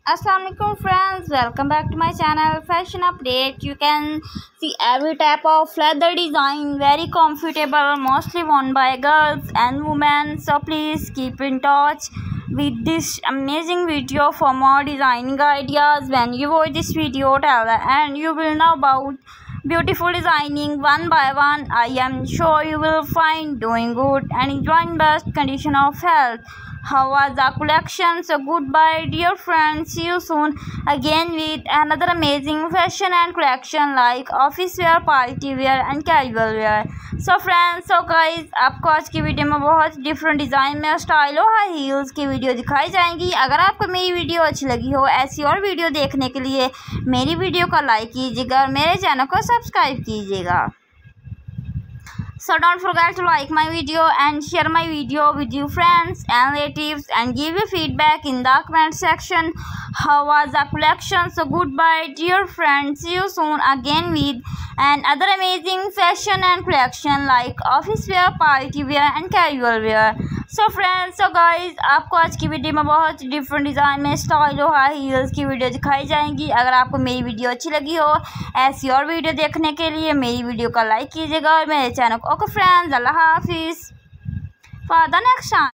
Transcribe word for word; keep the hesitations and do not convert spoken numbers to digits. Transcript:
Assalamualaikum friends, welcome back to my channel Fashion Update. You can see every type of leather design, very comfortable, mostly worn by girls and women. So please keep in touch with this amazing video for more designing ideas. When you watch this video till the end, you will know about beautiful designing one by one. I am sure you will find doing good and enjoying best condition of health. How was the collection? So goodbye dear friends, see you soon again with another amazing fashion and collection like office wear, party wear and casual wear. So friends, so guys, आपको आज की video में बहुत different design में style और high heels की video दिखाई जाएंगी। अगर आपको मेरी वीडियो अच्छी लगी हो, ऐसी और वीडियो देखने के लिए मेरी वीडियो को लाइक कीजिएगा और मेरे चैनल को सब्सक्राइब कीजिएगा। So don't forget to like my video and share my video with your friends and relatives and give your feedback in the comment section. How was the collection? So goodbye dear friends, see you soon again with another amazing fashion and collection like office wear, party wear and casual wear. So friends, so guys, आपको आज की video में बहुत different design में style और high heels की video दिखाई जाएंगी। अगर आपको मेरी वीडियो अच्छी लगी हो, ऐसी और वीडियो देखने के लिए मेरी वीडियो का लाइक कीजिएगा और मेरे चैनल को ओके फ्रेंड्स, अल्लाह हाफिज़ फॉर द नेक्स्ट टाइम।